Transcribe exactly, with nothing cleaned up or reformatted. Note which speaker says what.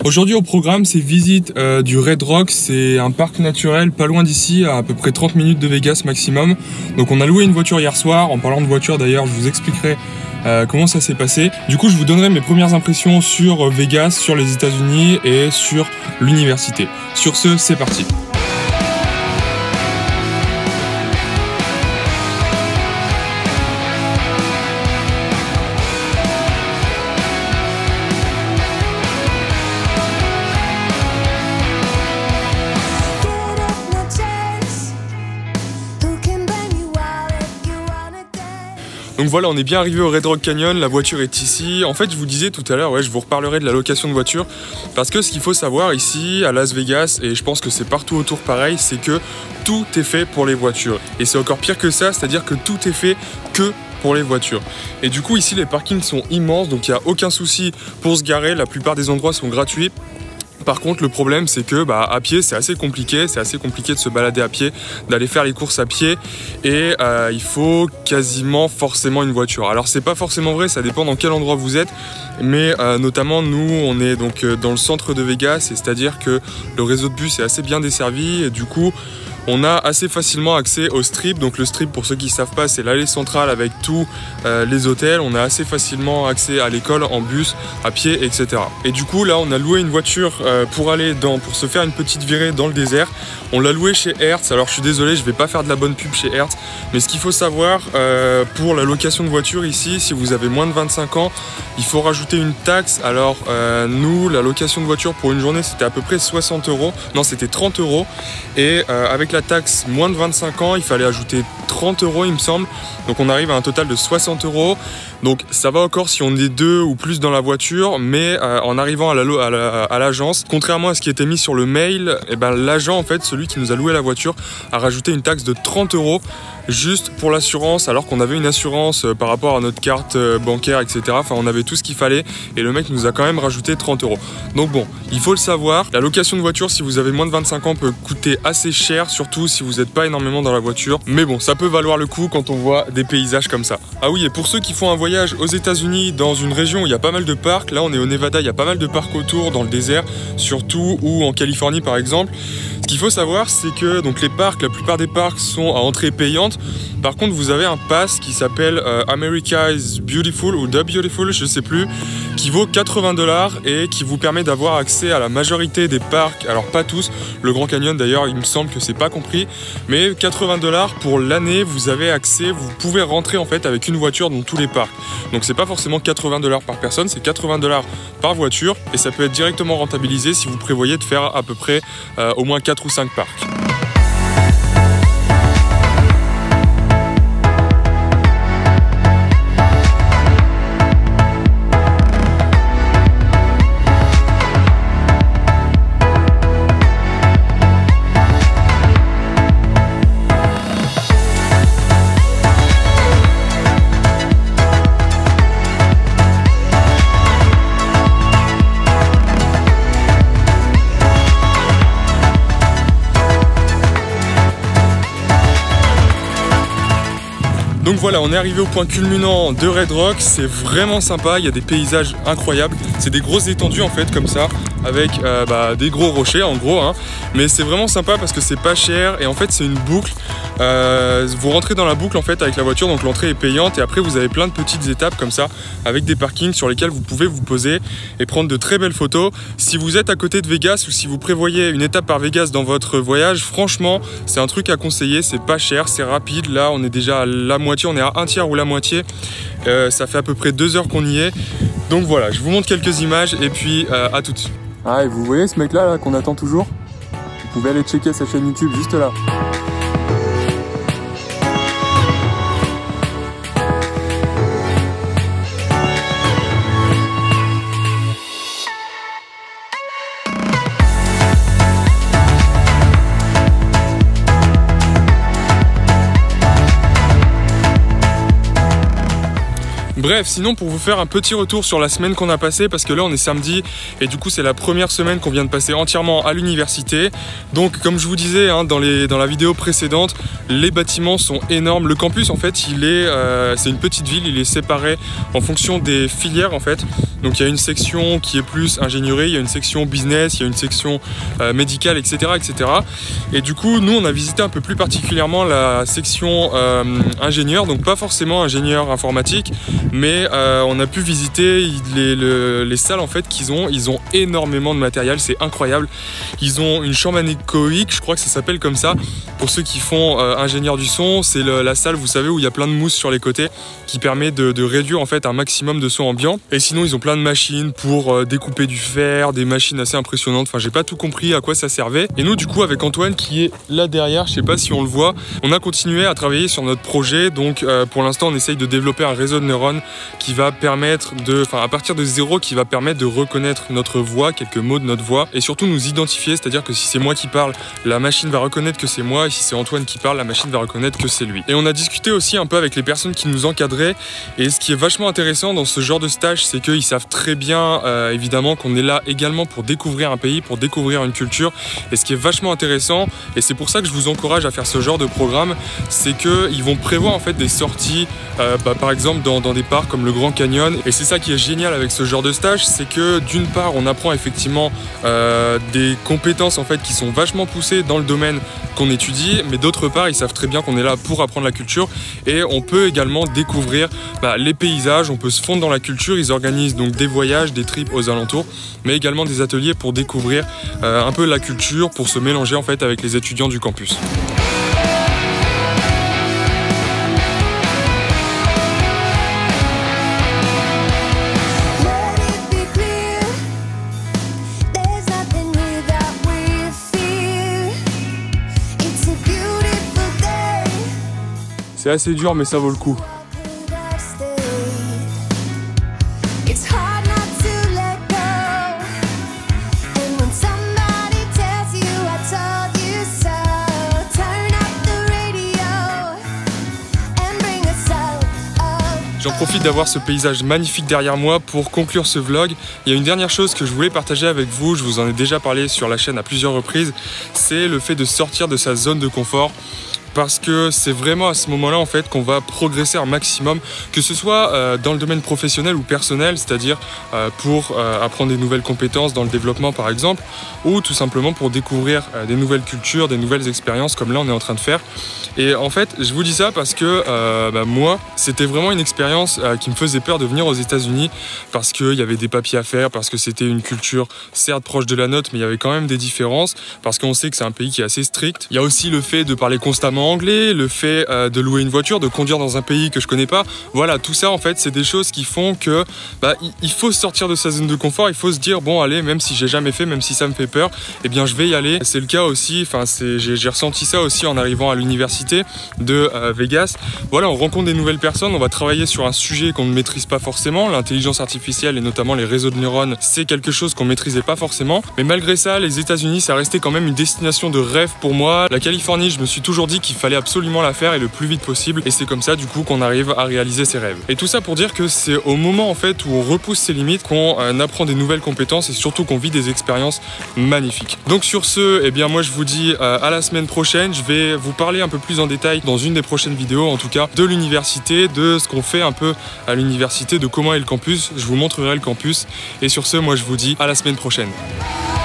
Speaker 1: Aujourd'hui au programme, c'est visite euh, du Red Rock, c'est un parc naturel pas loin d'ici, à à peu près trente minutes de Vegas maximum. Donc on a loué une voiture hier soir. En parlant de voiture d'ailleurs, je vous expliquerai euh, comment ça s'est passé. Du coup, je vous donnerai mes premières impressions sur Vegas, sur les États-Unis et sur l'université. Sur ce, c'est parti. Donc voilà, on est bien arrivé au Red Rock Canyon, la voiture est ici. En fait, je vous disais tout à l'heure, ouais, je vous reparlerai de la location de voiture, parce que ce qu'il faut savoir ici, à Las Vegas, et je pense que c'est partout autour pareil, c'est que tout est fait pour les voitures. Et c'est encore pire que ça, c'est-à-dire que tout est fait que pour les voitures. Et du coup, ici, les parkings sont immenses, donc il n'y a aucun souci pour se garer, la plupart des endroits sont gratuits. Par contre, le problème, c'est que bah, à pied, c'est assez compliqué. C'est assez compliqué de se balader à pied, d'aller faire les courses à pied. Et euh, il faut quasiment forcément une voiture. Alors, c'est pas forcément vrai, ça dépend dans quel endroit vous êtes. Mais euh, notamment, nous, on est donc euh, dans le centre de Vegas. C'est-à-dire que le réseau de bus est assez bien desservi. Et du coup, on a assez facilement accès au strip. Donc le strip, pour ceux qui ne savent pas, c'est l'allée centrale avec tous euh, les hôtels. On a assez facilement accès à l'école en bus, à pied, et cetera. Et du coup, là, on a loué une voiture euh, pour aller dans, pour se faire une petite virée dans le désert. On l'a loué chez Hertz. Alors je suis désolé, je ne vais pas faire de la bonne pub chez Hertz. Mais ce qu'il faut savoir euh, pour la location de voiture ici, si vous avez moins de vingt-cinq ans, il faut rajouter une taxe. Alors euh, nous, la location de voiture pour une journée, c'était à peu près soixante euros. Non, c'était trente euros. Et euh, avec la taxe moins de vingt-cinq ans, il fallait ajouter trente euros, il me semble. Donc on arrive à un total de soixante euros. Donc ça va encore si on est deux ou plus dans la voiture, mais euh, en arrivant à l'agence, la, à la, contrairement à ce qui était mis sur le mail, eh ben, l'agent, en fait, celui qui nous a loué la voiture, a rajouté une taxe de trente euros juste pour l'assurance, alors qu'on avait une assurance euh, par rapport à notre carte euh, bancaire, et cetera. Enfin, on avait tout ce qu'il fallait et le mec nous a quand même rajouté trente euros. Donc bon, il faut le savoir, la location de voiture, si vous avez moins de vingt-cinq ans, peut coûter assez cher, surtout si vous n'êtes pas énormément dans la voiture. Mais bon, ça peut valoir le coup quand on voit des paysages comme ça. Ah oui, et pour ceux qui font un voyage aux États-Unis dans une région où il y a pas mal de parcs, là on est au Nevada, il y a pas mal de parcs autour, dans le désert, surtout, ou en Californie par exemple. Ce qu'il faut savoir, c'est que donc, les parcs, la plupart des parcs sont à entrée payante. Par contre, vous avez un pass qui s'appelle euh, America is Beautiful ou The Beautiful, je sais plus, qui vaut quatre-vingts dollars et qui vous permet d'avoir accès à la majorité des parcs. Alors pas tous, le Grand Canyon d'ailleurs, il me semble que c'est pas compris, mais quatre-vingts dollars pour l'année, vous avez accès, vous pouvez rentrer en fait avec une voiture dans tous les parcs. Donc c'est pas forcément quatre-vingts dollars par personne, c'est quatre-vingts dollars par voiture et ça peut être directement rentabilisé si vous prévoyez de faire à peu près euh, au moins quatre ou cinq parcs. Donc voilà, on est arrivé au point culminant de Red Rock, c'est vraiment sympa, il y a des paysages incroyables, c'est des grosses étendues en fait comme ça, avec euh, bah, des gros rochers en gros, hein. Mais c'est vraiment sympa parce que c'est pas cher et en fait c'est une boucle, euh, vous rentrez dans la boucle en fait avec la voiture, donc l'entrée est payante et après vous avez plein de petites étapes comme ça, avec des parkings sur lesquels vous pouvez vous poser et prendre de très belles photos. Si vous êtes à côté de Vegas ou si vous prévoyez une étape par Vegas dans votre voyage, franchement c'est un truc à conseiller, c'est pas cher, c'est rapide, là on est déjà à la moitié, on est à un tiers ou la moitié, euh, ça fait à peu près deux heures qu'on y est. Donc voilà, je vous montre quelques images et puis euh, à tout de suite. Ah, et vous voyez ce mec là, là qu'on attend toujours? Vous pouvez aller checker sa chaîne YouTube juste là. Bref, sinon pour vous faire un petit retour sur la semaine qu'on a passée, parce que là on est samedi et du coup c'est la première semaine qu'on vient de passer entièrement à l'université. Donc comme je vous disais hein, dans, les, dans la vidéo précédente, les bâtiments sont énormes. Le campus en fait il est, euh, c'est une petite ville, il est séparé en fonction des filières en fait. Donc il y a une section qui est plus ingénierie, il y a une section business, il y a une section euh, médicale, et cetera, et cetera. Et du coup nous on a visité un peu plus particulièrement la section euh, ingénieur, donc pas forcément ingénieur informatique, mais euh, on a pu visiter les, les, les salles en fait qu'ils ont. Ils ont énormément de matériel, c'est incroyable. Ils ont une chambre anéchoïque, je crois que ça s'appelle comme ça. Pour ceux qui font euh, ingénieur du son, c'est la salle, vous savez, où il y a plein de mousse sur les côtés qui permet de, de réduire en fait un maximum de son ambiant. Et sinon ils ont plein de machines pour euh, découper du fer, des machines assez impressionnantes. Enfin j'ai pas tout compris à quoi ça servait. Et nous du coup avec Antoine qui est là derrière, je sais pas si on le voit, on a continué à travailler sur notre projet. Donc euh, pour l'instant on essaye de développer un réseau de neurones qui va permettre de, enfin à partir de zéro, qui va permettre de reconnaître notre voix, quelques mots de notre voix, et surtout nous identifier, c'est-à-dire que si c'est moi qui parle, la machine va reconnaître que c'est moi, et si c'est Antoine qui parle, la machine va reconnaître que c'est lui. Et on a discuté aussi un peu avec les personnes qui nous encadraient, et ce qui est vachement intéressant dans ce genre de stage, c'est qu'ils savent très bien, euh, évidemment, qu'on est là également pour découvrir un pays, pour découvrir une culture, et ce qui est vachement intéressant, et c'est pour ça que je vous encourage à faire ce genre de programme, c'est qu'ils vont prévoir en fait des sorties, euh, bah, par exemple dans, dans des parcs comme le Grand Canyon. Et c'est ça qui est génial avec ce genre de stage, c'est que d'une part on apprend effectivement euh, des compétences en fait qui sont vachement poussées dans le domaine qu'on étudie, mais d'autre part ils savent très bien qu'on est là pour apprendre la culture, et on peut également découvrir bah, les paysages, on peut se fondre dans la culture. Ils organisent donc des voyages, des trips aux alentours, mais également des ateliers pour découvrir euh, un peu la culture, pour se mélanger en fait avec les étudiants du campus. C'est assez dur mais ça vaut le coup. J'en profite d'avoir ce paysage magnifique derrière moi pour conclure ce vlog. Il y a une dernière chose que je voulais partager avec vous, je vous en ai déjà parlé sur la chaîne à plusieurs reprises, c'est le fait de sortir de sa zone de confort. Parce que c'est vraiment à ce moment-là en fait qu'on va progresser un maximum, que ce soit euh, dans le domaine professionnel ou personnel, c'est-à-dire euh, pour euh, apprendre des nouvelles compétences dans le développement par exemple, ou tout simplement pour découvrir euh, des nouvelles cultures, des nouvelles expériences comme là on est en train de faire. Et en fait je vous dis ça parce que euh, bah, moi c'était vraiment une expérience euh, qui me faisait peur de venir aux États-Unis, parce qu'il y avait des papiers à faire, parce que c'était une culture certes proche de la nôtre, mais il y avait quand même des différences, parce qu'on sait que c'est un pays qui est assez strict. Il y a aussi le fait de parler constamment anglais, le fait euh, de louer une voiture, de conduire dans un pays que je connais pas. Voilà, tout ça en fait c'est des choses qui font que bah, il faut sortir de sa zone de confort, il faut se dire bon allez, même si j'ai jamais fait, même si ça me fait peur, eh bien je vais y aller. C'est le cas aussi, enfin j'ai ressenti ça aussi en arrivant à l'université de euh, Vegas. Voilà, on rencontre des nouvelles personnes, on va travailler sur un sujet qu'on ne maîtrise pas forcément, l'intelligence artificielle et notamment les réseaux de neurones, c'est quelque chose qu'on maîtrisait pas forcément. Mais malgré ça, les États-Unis ça restait quand même une destination de rêve pour moi. La Californie, je me suis toujours dit qu'il fallait absolument la faire et le plus vite possible, et c'est comme ça du coup qu'on arrive à réaliser ses rêves. Et tout ça pour dire que c'est au moment en fait où on repousse ses limites qu'on euh, apprend des nouvelles compétences et surtout qu'on vit des expériences magnifiques. Donc sur ce, eh bien moi je vous dis euh, à la semaine prochaine. Je vais vous parler un peu plus en détail dans une des prochaines vidéos en tout cas de l'université, de ce qu'on fait un peu à l'université, de comment est le campus. Je vous montrerai le campus, et sur ce moi je vous dis à la semaine prochaine.